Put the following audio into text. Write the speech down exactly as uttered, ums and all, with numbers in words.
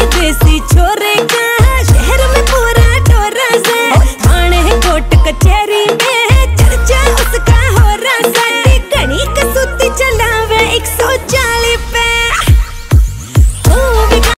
देसी छोरे का शहर में पूरा टोरा से, थाने कोर्ट कचहरी में चर्चा उसका हो रहा सा। घनी कसूती चलावे एक सौ चालीस पे